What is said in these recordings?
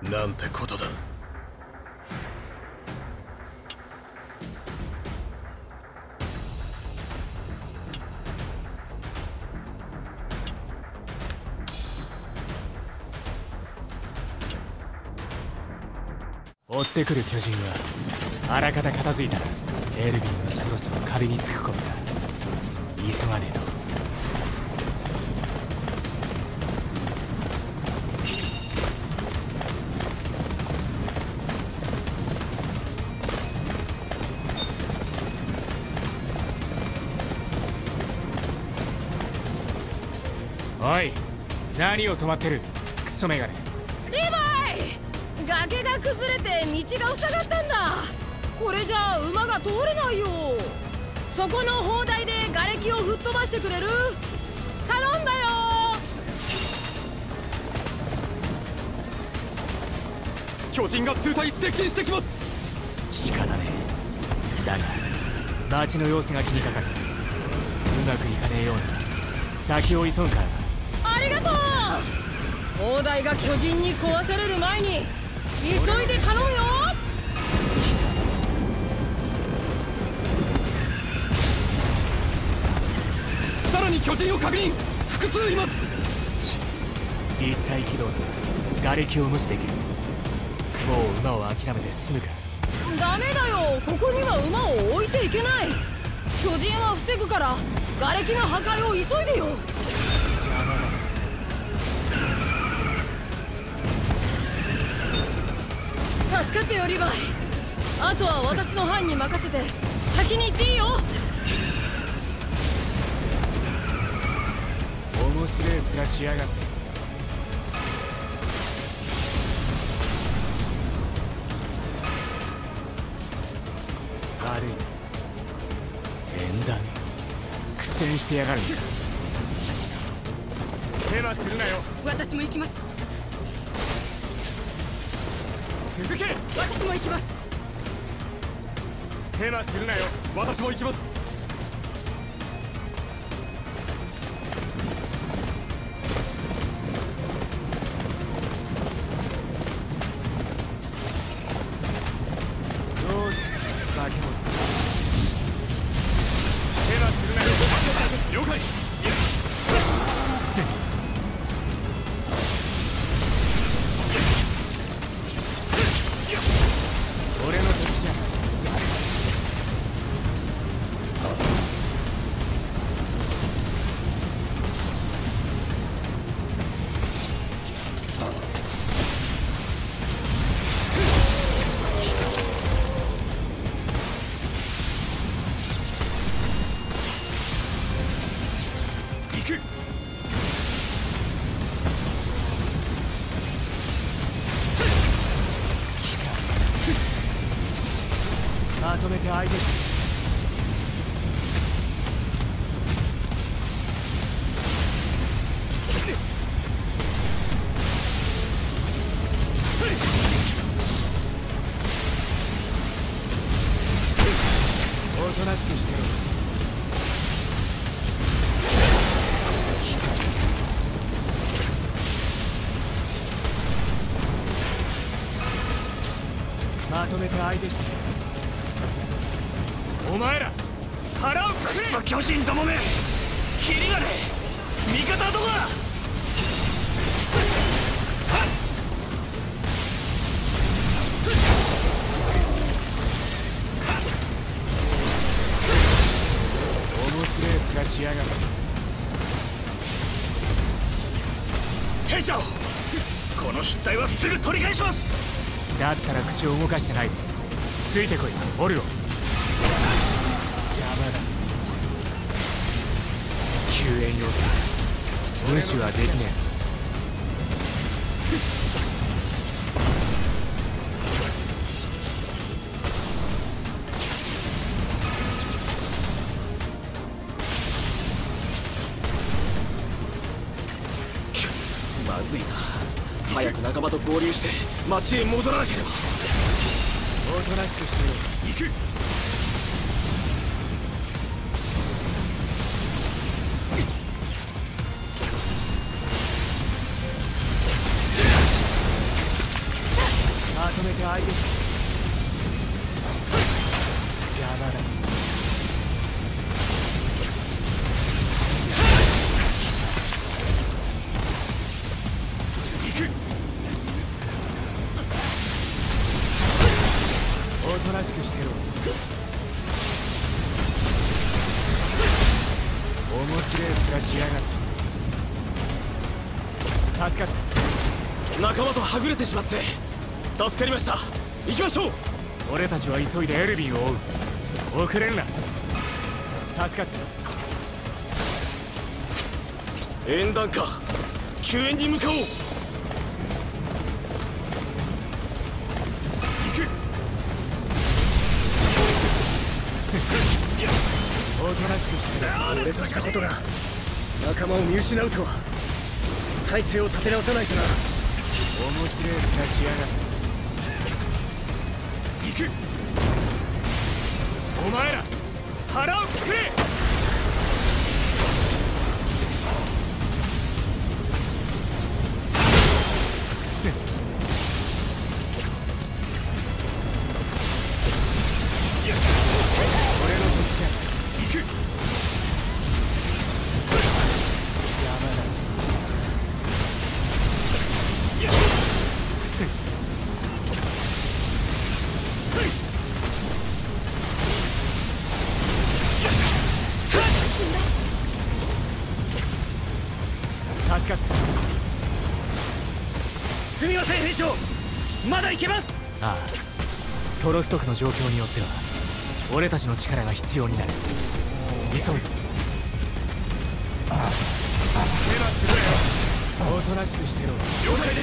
なんてことだ。 追ってくる巨人はあらかた片付いたらエルヴィンはそろそろ壁につく頃だ。急がねえと。おい、何を止まってるクソメガネ。 リヴァイ、崖が崩れて道が塞がったんだ。これじゃあ馬が通れないよ。そこの砲台で瓦礫を吹っ飛ばしてくれる？頼んだよ。 巨人が数体接近してきます。 仕方ねえ。だが町の様子が気にかかる。うまくいかねえようなら先を急ぐからな。 ありがとう。砲台が巨人に壊される前に急いで頼むよ。 さらに巨人を確認。複数います。 立体軌道の瓦礫を無視できる。もう馬を諦めて進むか。 ダメだよ、ここには馬を置いていけない。巨人は防ぐから瓦礫の破壊を急いでよ。 邪魔だ。 助かってよリヴァイ。あとは私の班に任せて先に行っていいよ。 面白い面しやがって。悪いな縁談苦戦してやがるんだ。手間するなよ。 私も行きます。 続け。 私も行きます。 手間するなよ。 私も行きます。 どうして化け物。手間するなよ。 了解。 俺の敵じゃない。 行く。 まとめて相手し。おとなしくしてろ。まとめて相手して。お前ら腹をくれ。 クソ巨人どもめ、キリがねえ。味方はどこだ。 面白い面しやがる。 兵長、この失態はすぐ取り返します。 だったら口を動かしてないでついてこいオルオ。邪魔だ。救援要素無視はできねえ。 まずいな。早く仲間と合流して町へ戻らなければ。 おとなしくしてよ。 行く。 助相手して邪魔だ。おとなしくしてろ。面白い面しやがって。助かった。 仲間とはぐれてしまって助かりました。行きましょう。 俺たちは急いでエルヴィンを追う。遅れるな。助かった。 縁談か。救援に向かおう。 おとなしくしてろ。 俺としたことが仲間を見失うとは。体勢を立て直さないとな。 面白い面しやがって。行く。お前ら腹をくくれ。俺の時じゃ。行く。邪魔だ。助かった。 すみません兵長、まだ行けます。 ああ、トロストフの状況によっては俺たちの力が必要になる。急ぐぞ。手はするよ。おとなしくしてろ。 了解です。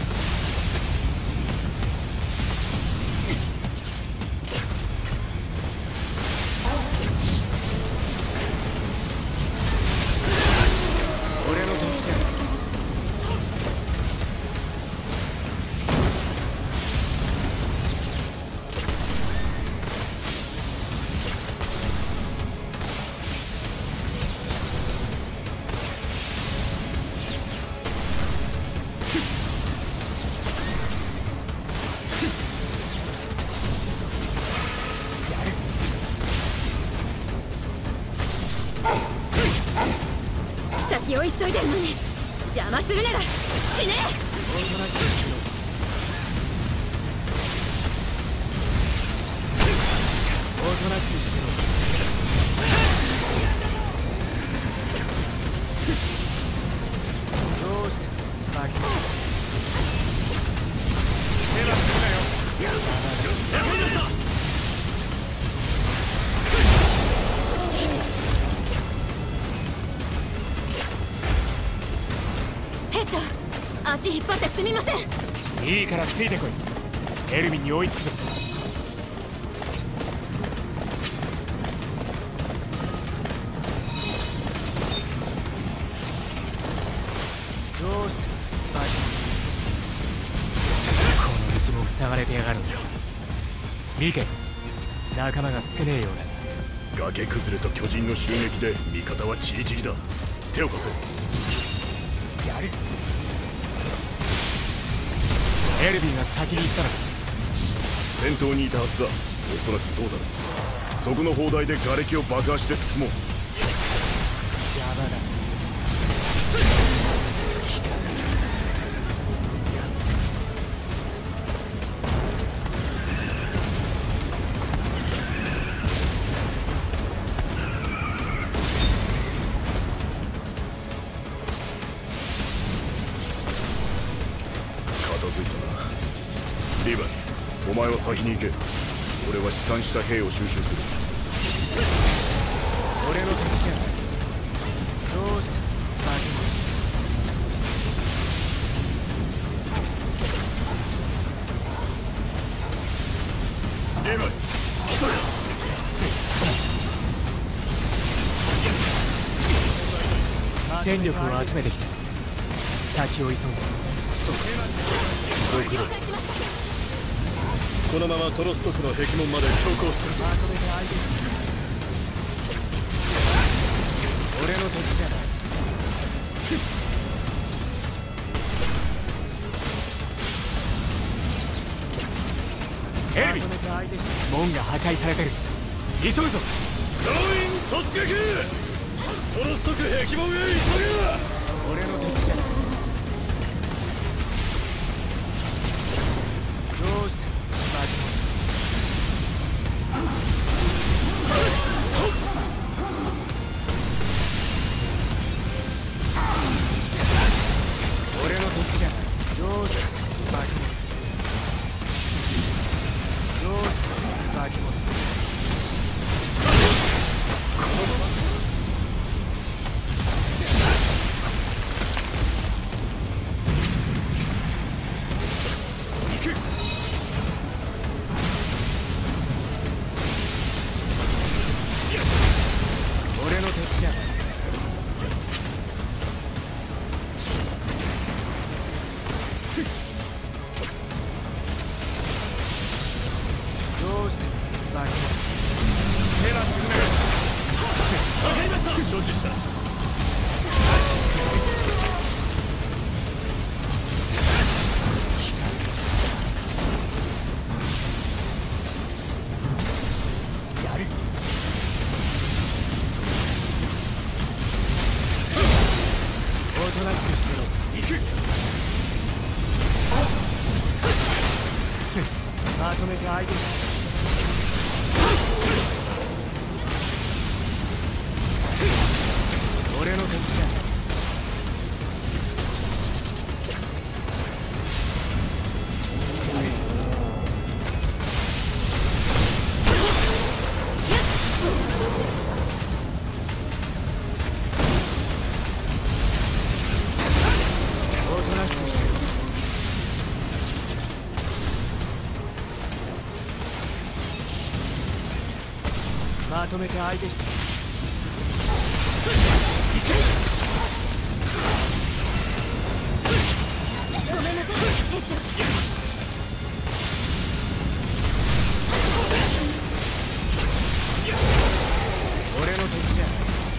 俺の時じゃ。 先を急いでるのに邪魔するなら死ね。 おとなしくしろ。おとなしくしてろ。どうしたバキ。手はするなよ。 わかりました。 兵長、足引っ張ってすみません。 いいからついてこい。エルヴィンに追いつくぞ。どうしたバキ。この道も塞がれてやがるんだ。ミケ、仲間が少ねえようだ。 崖崩れと巨人の襲撃で味方はチリチリだ。手を貸せ。 やる。エルヴィンが先に行ったのか。 先頭にいたはずだ。おそらくそうだろう。そこの砲台で瓦礫を爆破して進もう。 邪魔だ。 片付いたな。リヴァイ、お前は先に行け。俺は試算した兵を収集する。 俺の敵じゃない。どうしたバリヴァイ、来たか。 戦力を集めてきた。先を急ぐぞ。 そうか。ご苦労。このままトロストフの壁門まで強行するぞ。 まとめて相手する。俺の敵じゃない。 エルヴィン、門が破壊されてる。急ぐぞ。 総員突撃。トロストク壁門へ急げ。 俺の敵じゃない。どうしたバキ。俺の敵じゃない。どうしたバキモン。どうしたバキモン。俺の敵じゃない。どうしてバキモン。手はするなよ。 わかりました。承知した。 やる。おとなしくしてろ。行く。まとめて相手し。俺の敵じゃ。おとなしくしてろ。まとめて相手して。 ごめんなさい兵長。 俺の敵じゃない。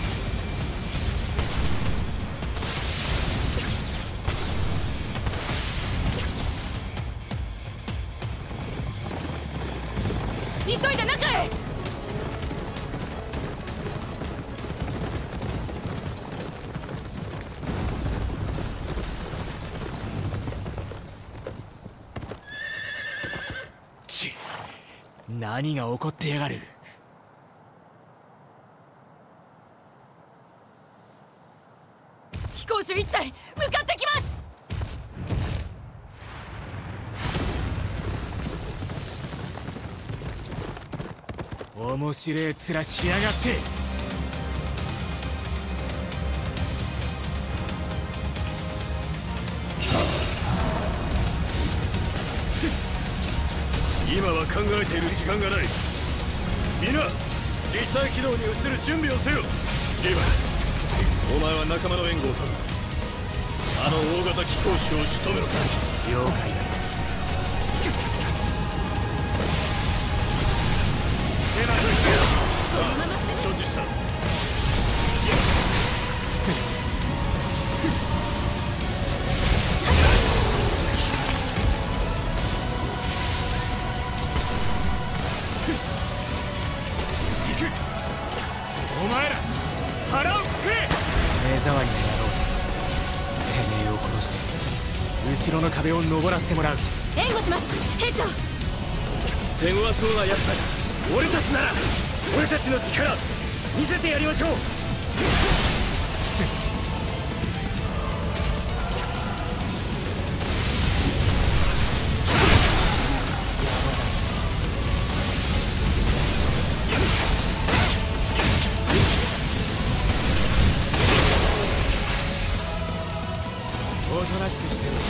急いで中へ。 ち、何が起こってやがる。 飛行士一体向かってきます。 面白え面しやがって。 今は考えている時間がない。みんな立体軌道に移る準備をせよ。リヴァイ、お前は仲間の援護を頼む。あの大型機構士を仕留めろ。 了解だ。 承知した。 お前ら腹をくれ。目障りな野郎。てめえを殺して後ろの壁を登らせてもらう。 援護します兵長。 手強そうな奴だが俺たちなら俺たちの力見せてやりましょう。 おとなしくしてろ。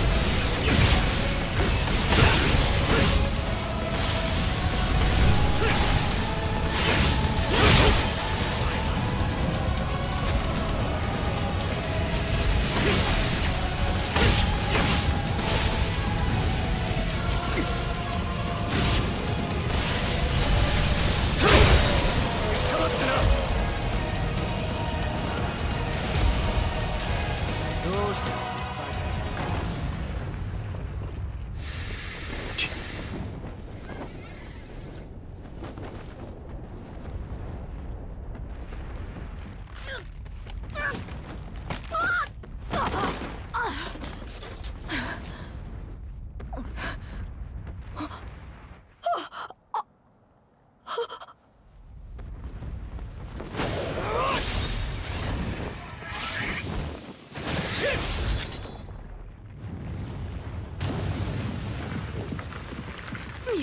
どうした。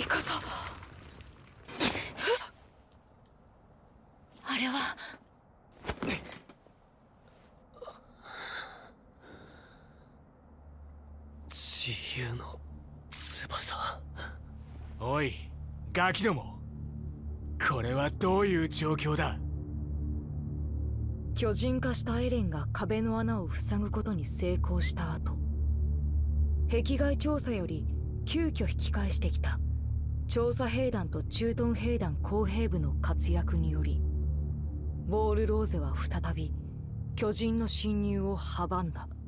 こそ。あれは自由の翼。おいガキども、これはどういう状況だ。 巨人化したエレンが壁の穴を塞ぐことに成功した後、壁外調査より急遽引き返してきた調査兵団と駐屯兵団工兵部の活躍により、ウォール・ローゼは再び巨人の侵入を阻んだ。